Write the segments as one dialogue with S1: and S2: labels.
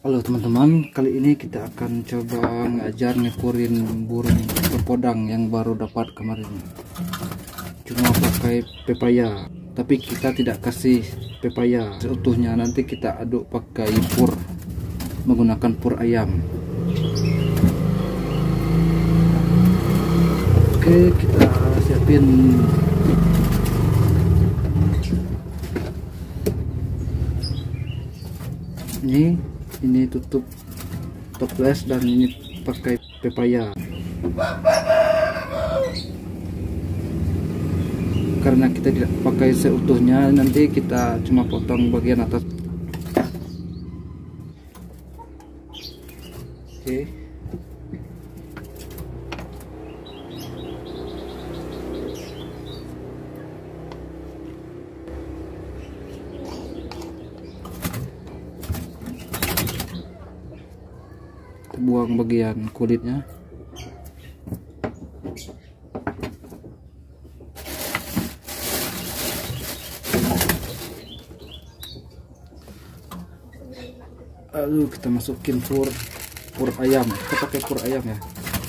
S1: Halo teman-teman, kali ini kita akan coba ngajar ngepurin burung berpodang yang baru dapat kemarin. Cuma pakai pepaya, tapi kita tidak kasih pepaya seutuhnya, nanti kita aduk pakai pur menggunakan pur ayam. Oke, kita siapin ini tutup toples, dan ini pakai pepaya karena kita tidak pakai seutuhnya, nanti kita cuma potong bagian atas. Oke, buang bagian kulitnya. Lalu kita masukin pur ayam. Kita pakai pur ayam ya.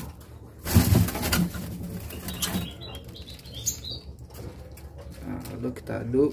S1: Nah, lalu kita aduk.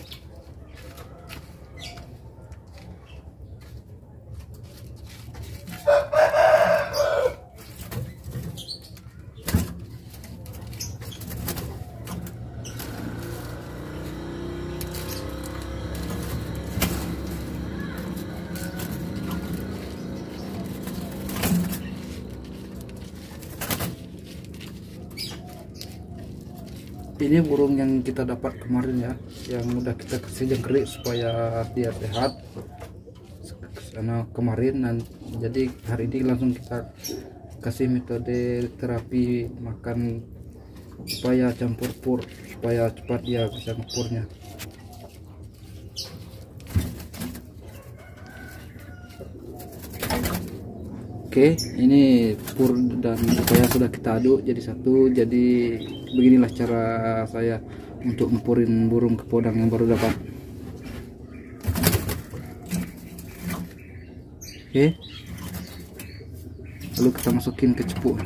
S1: Ini burung yang kita dapat kemarin ya, yang udah kita kasih jangkrik supaya dia sehat karena kemarin. Dan jadi hari ini langsung kita kasih metode terapi makan supaya campur pur, supaya cepat dia bisa ngepurnya. Oke, ini pur dan pepaya sudah kita aduk jadi satu. Jadi beginilah cara saya untuk mempurin burung kepodang yang baru dapat. Oke, lalu kita masukin ke cepuk.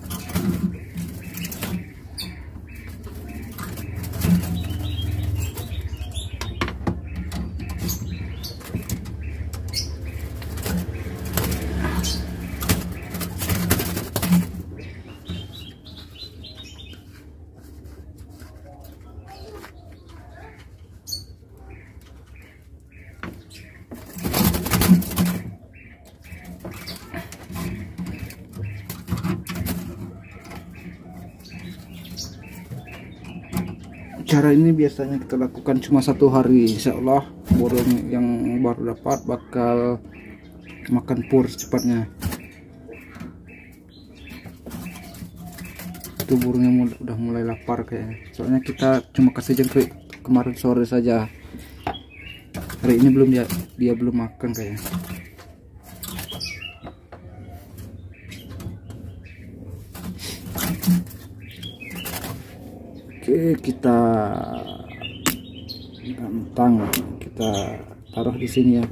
S1: Cara ini biasanya kita lakukan cuma 1 hari. Insya Allah burung yang baru dapat bakal makan pur secepatnya. Itu burungnya udah mulai lapar kayaknya, soalnya kita cuma kasih jangkrik kemarin sore saja. Hari ini dia belum makan kayaknya. Oke, kita gantang, kita taruh di sini ya.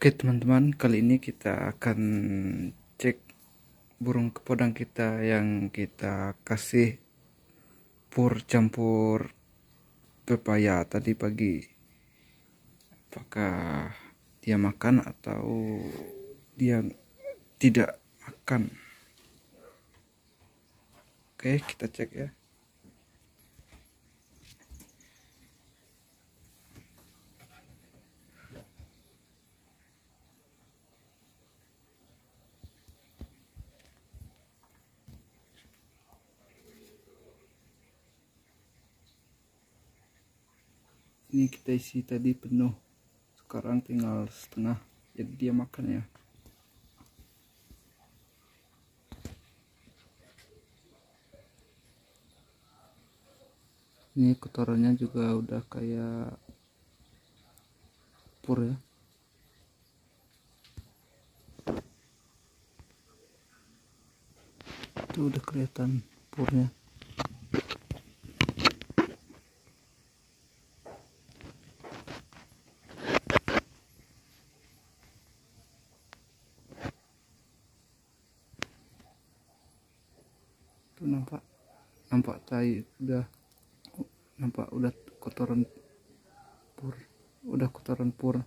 S1: Oke teman-teman, kali ini kita akan cek burung kepodang kita yang kita kasih pur campur pepaya tadi pagi. Apakah dia makan atau dia tidak makan? Oke, kita cek ya. Ini kita isi tadi penuh, sekarang tinggal setengah, jadi dia makan ya. Ini kotorannya juga udah kayak pur ya. Itu udah kelihatan purnya. Tuh nampak tai, udah kotoran pur.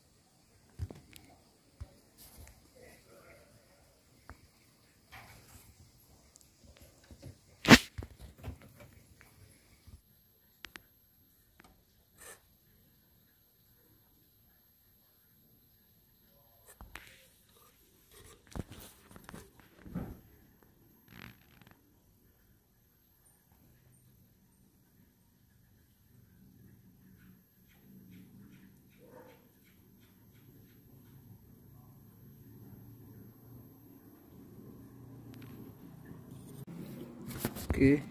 S1: Oke,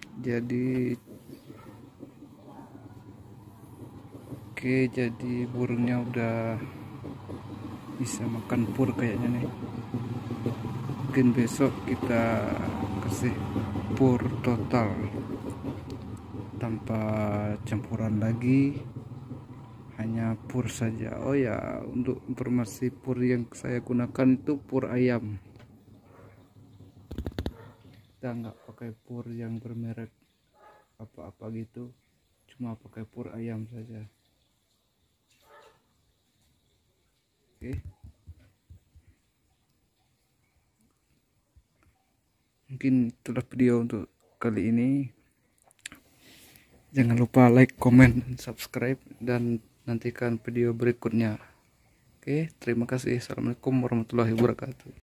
S1: jadi burungnya udah bisa makan pur kayaknya nih. Mungkin besok kita kasih pur total tanpa campuran lagi, hanya pur saja. Oh ya, untuk informasi, pur yang saya gunakan itu pur ayam. Kita nggak pakai pur yang bermerek apa-apa gitu, cuma pakai pur ayam saja. Oke, mungkin itulah video untuk kali ini. Jangan lupa like, comment, subscribe, dan nantikan video berikutnya. Oke, terima kasih. Assalamualaikum warahmatullahi wabarakatuh.